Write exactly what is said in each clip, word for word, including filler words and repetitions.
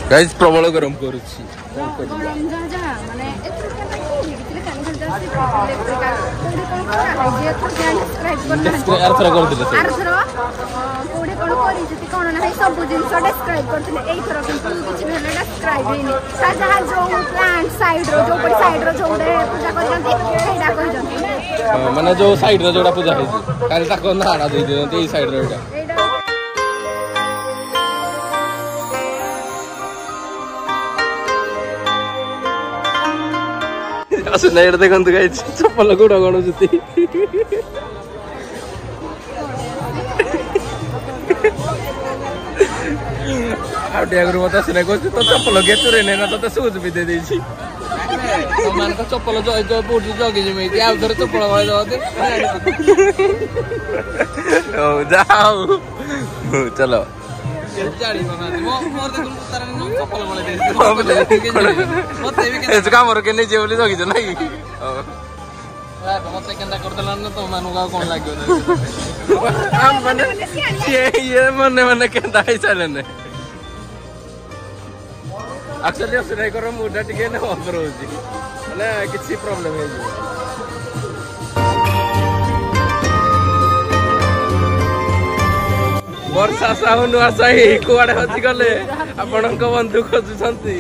Guys प्रबल गरम करूची गरम जा जा माने एत्र केना कोली कितले कान घर जासी इलेक्ट्रिकल कोडी कोन करा जे तो ध्यान डिस्क्राइब करना यार थरा कर दिले यार थरा कोडी कोन करी जति कोन नाही सब जिंस डिस्क्राइब करथिले एई थरा किंतु किछि भेले डिस्क्राइब हेनी सा जहा जो प्लांट साइड रो जो बड़ी साइड रो जो पूजा करजंती सेडा करजंती माने जो साइड रो जोडा पूजा होई काली ताको नाडा दे देते एई साइड रो एटा असं नाही रे कोणतं काय चप्पल कुठं गणू जुती आउटिया करू मत असं नाही कोणतं तो चप्पल घेतो रे नाही ना तो सूज भी दे देची मान का चप्पल जो जो पोटी जोगी जी में या उधर चप्पल वाले जाते ओ जाओ चलो जाड़ी बना दे मो मोर देखु तार न चप्पल वाले दे मते भी के काम और के नहीं जे बोली जोगी जो नहीं आ मते केंदा कर देला न तो मानु का कोन लाग्यो हम मने ये ये मने मने केंदा ही चले ने एक्चुअली असुराई करो मुडा टिके न ऑफर होजी माने किछि प्रॉब्लम है वर्षा साउंड आसाई कुआडे हजी गले आपनक बंधु खोजुछंती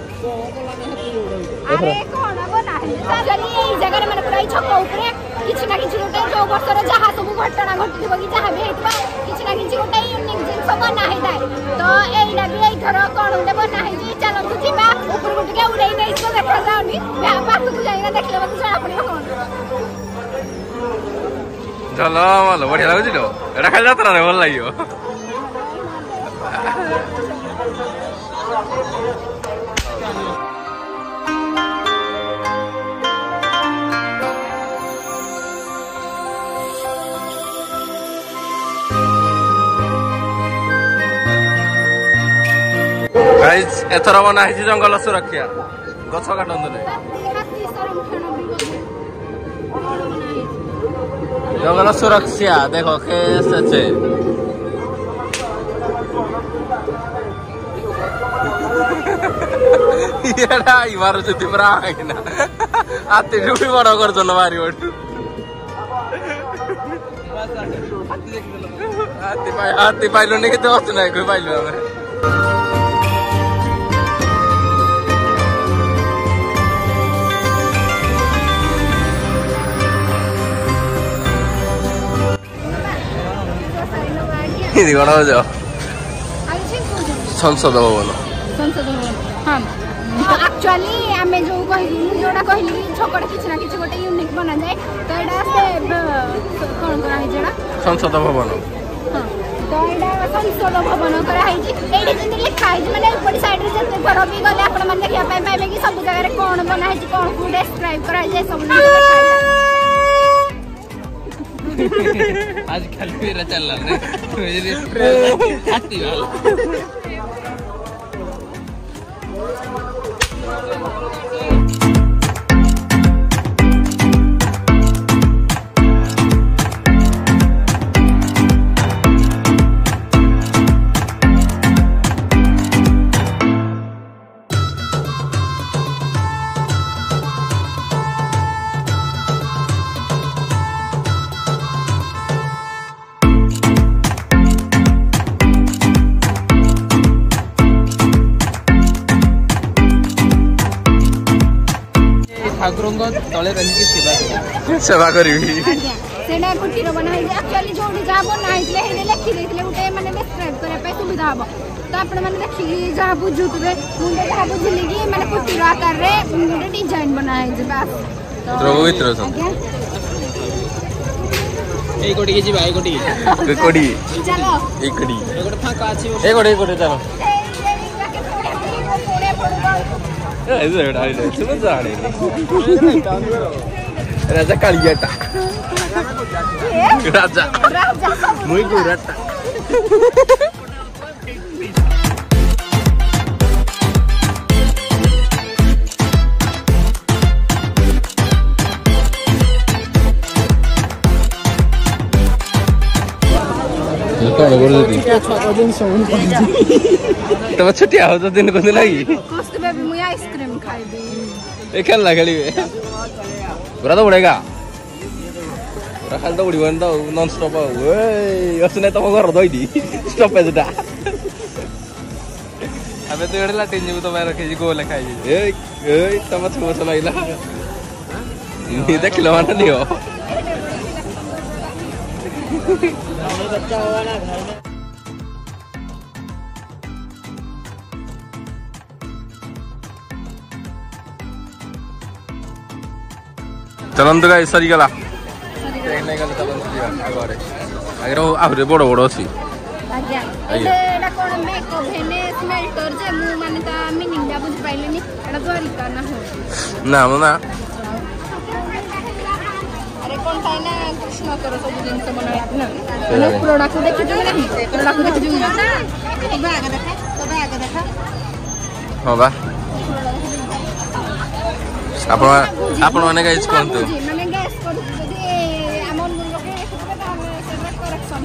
अरे कोन बना जरी एई जगह रे माने पुराई छक ऊपर किछि ना किछि गोटे जो वर्षर जहा सब घटना घटिबो कि जहा भी हेतबा किछि ना किछि गोटे यूनिक जिंस बना है दाई तो एइडा भी एई थरो कोन उडे बना है जे चलो तू जिबा ऊपर गुट के उड़ै नै इसको देखा जाउनी पास को जाइगा देखले बत जणा पड़ियो कोन चलो मालो बढ़िया लागु लो एटा खाली यात्रा रे भल लागियो गाइस एथरा बना है जंगल सुरक्षा गछ काटन नै जंगल सुरक्षा देखो केस छे येडा ई मारो जति बरा हैना आते डुबी बडो करछन मारी ओटु आते पाइ आते पाइलो नै के दोस्त नै कोइ पाइलो हमें ఇది కూడా जाओ संसद भवन संसद भवन हां एक्चुअली आमे जो कहली जोडा कहली छोकड़ किछ ना किछ गोटे यूनिक बना जाए तो एडा से कोन करा है जेडा संसद भवन हां तो एडा संसद भवन करा है जी एडी जे लिखा है माने ऊपर साइड रे जते घर भी गले आपण मन देखिया पाए पाए कि सब जगह रे कोन बना है कोन को डिस्क्राइब करा है सब लिखा है आज कल मेरा चल रहा है मेरे हाथी वाला ठाकुर तले रही सेवा सेवा करी सेडा कुटीर बना है एक्चुअली जोडी जा बना है हेले लिखि देथिले उटे माने डिस्क्राइब करे पे सुविधा हबो तो आपण माने देखि जा बुझुतबे मुंडे जा बुझली कि माने कुटीर आकार रे मुंडे डिजाइन बना है जे बस तो पवित्र छ ए कोडी के जी भाई कोडी के कोडी चलो ए कोडी ए कोडी फाका अछि ए कोडी ए कोडी चलो ए इधर एडा इधर सुन जाने राजा कालियाटा राजा राजा मुई गुराटा कौन बोल रही थी ତମ ଛୁଟିଆ ହଉଛ ଦିନ କୋଉ ଦିନ ଲାଗି आइसक्रीम खाइबी ଏ ଖେଳିଲା ଖେଳିବେ ପୁରା ତ ବଢେଗା ପୁରା ଖାଲି ତ ଉଡ଼ିବନି ତ ନନ୍ ଷ୍ଟପ୍ ଆଉ ଏଇ ଅଛି ନାଇଁ ତମ ଘର ଦଇଟି ଷ୍ଟପେଜଟା ଆମେ ତ ଏଡ଼େ ଲାଟିନ୍ ଯିବୁ ତମ ରଖିଛି ଗୋ ଲେଖା ହେଇଛି ଏଇ ଏଇ ତମ ଛଅ ବର୍ଷ ଲାଗିଲା ଦେଖିଲ ମାନେ ନିଅ चलतु गाई सरीगला आगे आहरी बड़ बड़ अच्छी ना ना हाँ बा ଆପଣ ଆପଣ ମାନେ ଗାଇସ୍ କୁହନ୍ତୁ ମାନେ ଗ୍ୟାସ୍ କରୁଛି ଯଦି ଆମ ଲୋକେ ଦେଖିବେ ତାହେଲେ ସେଟା କରେକ୍ସନ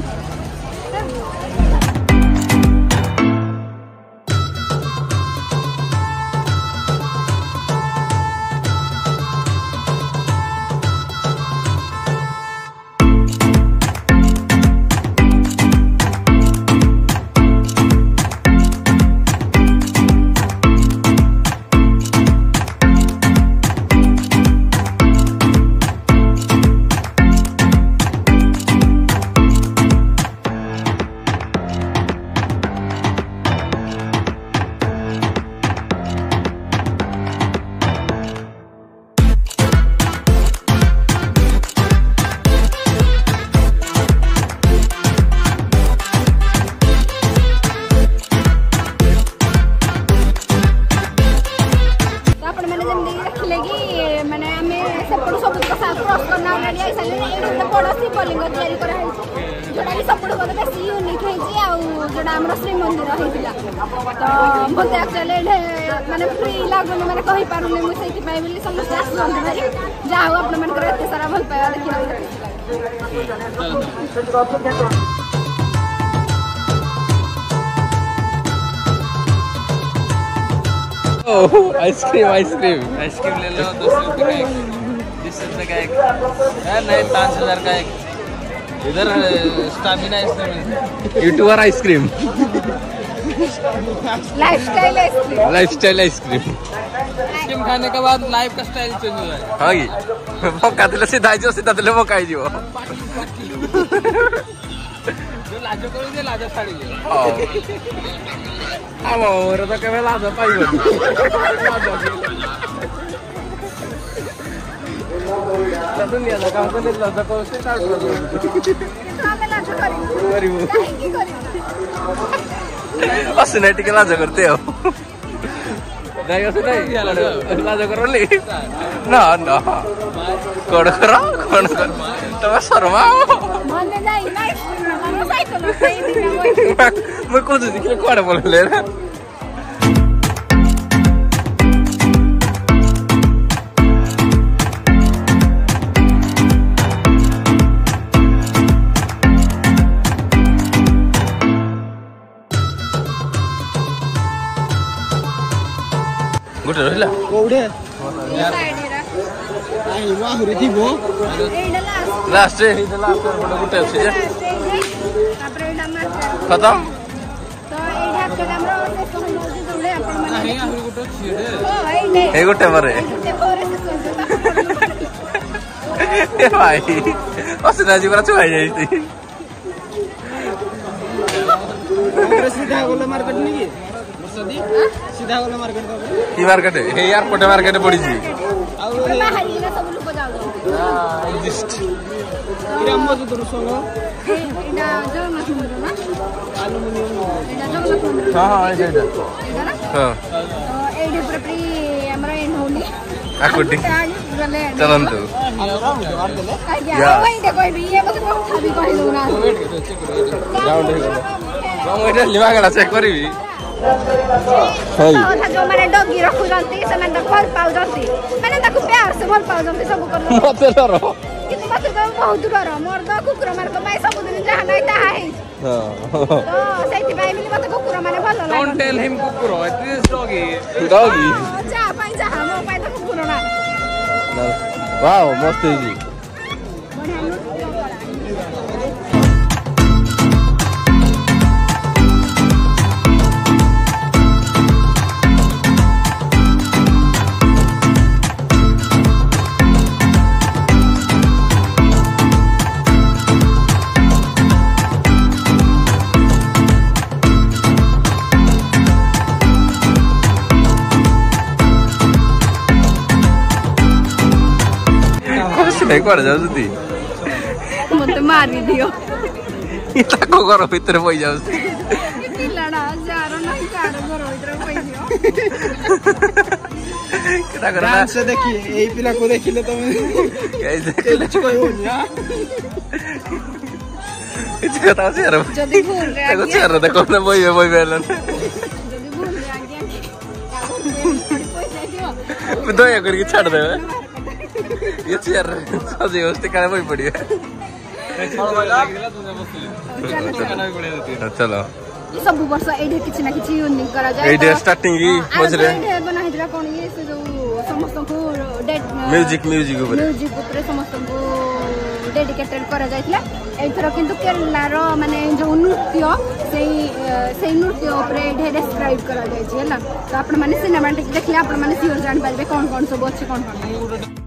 श्रीमंदिर होता तो मत एक्चुअली मैंने फ्री लगुन मैंने कही पारुनी मुझे समस्त आसुँच भाई जहाँ आप एत सारा भल पाया देखिए आइसक्रीम आइसक्रीम आइसक्रीम ले लो दस रुपए का एक बीस रुपए का एक यार नहीं पाँच हजार का एक इधर stamina ice cream YouTuber ice cream lifestyle ice cream lifestyle ice cream ice cream खाने के बाद लाइफ का स्टाइल चेंज हो जाएगा हाँ कि मौका दिले सीधा जो सीधा दिले मौका ही जो जो लाजो करो जे लाजो छाड़ी जे हां हमर तो केबे लाजो पाइबो दुनिया का काम करले लाजो को से स्टार्ट कर दो हमें लाजो करिबो की करिबो असने टिके लाजो करते हो नहीं असने नहीं लाजो करली ना ना कोड करो कोन कर तो शर्मा मन नहीं नहीं मन साइकिल सही दिन मैं कुछ दिखे कोड बोल ले ना गुड रहला कोडे साइड रा आई वाह रे थीबो एडा लास्ट लास्ट ए लास्ट बड़ गुटे अछि जे तापर एडा मार खत्म तो एडा के हमरा से कहल जे जोड़े अपन मन नहीं आहुरी गुटे छी रे ओ एडे ए गुटे मारे ए भाई असना जी बरा छुआई जाईती सीधा गोला मार्केट नहीं की सदी सीधा गोला मार्केट का की मार्केट है हे यार पटे मार्केट पड़ी जी और बाहर ही सब लोग जाओ हां एग्जिस्ट इराम जो दरसो एडा जो मसुंदर ना एल्युमिनियम एडा जो मसुंदर हां हां एडा एडा ना हां तो एडे प्रपरी हमरा एन होली आकुटी गले चलंतु या वही देखो ये बस खाली कहि दो ना वेट के चेक करो जाओ देखो हम एटा लिवा गला चेक करबी हाय था जो माने डॉगी रखु जंती से माने भल पाउ जंती माने ताकू प्यार से भल पाउ जंती सब कर मते डरो कितु मते बहुत डर मोर द कुकुर मार को मैं सब दिन जहां नहीं ता है ହଁ ତ ସେଇଥିପାଇଁ ବୋଲି ମତେ କୁକୁର ମାନେ ଭଲ Don't ଲାଗନ୍ତି tell him କୁକୁର it is doggy ଡଗି ହଁ, ଯାହା ପାଇଁ ଯାହା ମୋ ପାଇଁ ତ କୁକୁର ନା ୱାଓ ମସ୍ତ ହେଇଛି ବଢିଆ ନୃତ୍ୟ କରା। ନାଇଁ କୁଆଡେ ଯାଉଛନ୍ତି ମତେ ମାରି ଦିଅ ତାଙ୍କ ଘର ଭିତରେ ବହି ଯାଉଛି ପିଲାଟା ଯାହାର ନାହିଁ କାହାର ଘର ଭିତରେ ପଇଯିବ ତାଙ୍କର ନା Dance ଦେଖି ଏଇ ପିଲାକୁ ଦେଖିଲେ ତମେ କେହି ଦେଖିଲେ କିଛି କହିବନି ଆଁ? କିଛି କଥା ଅଛି ଆର ଯଦି ଭୁଲରେ ତାକୁ ଆଜ୍ଞା ଚେୟାର ଦେଖ ନା ବହିବେ ବହିବେ ହେଲାନି ଯଦି ଭୁଲରେ ଆଜ୍ଞା ପଇସା ଦିଅ ଦୟା କରିକି ଛାଡ଼ିଦେବେ ये चेयर सजे होस्ते काहे बही पड़ी है चलो ये सब वर्ष एडे किछि ना किछि यूनिक करा जाए एडे स्टार्टिंग की मझरे एडे बना हितरा कोन ये से जो समस्त को डेट म्यूजिक म्यूजिक ऊपर म्यूजिक ऊपर समस्त को डेडिकेटेड करा जायतिला एथरो किंतु केरला रो माने जो नृत्य सेई सेई नृत्य ऊपर एडे डिस्क्राइब करा जाय छी हला तो आपण माने सिनेमैटिक देखले आपण माने सियोर जान पाइबे कोन कोन सब अछि कोन कोन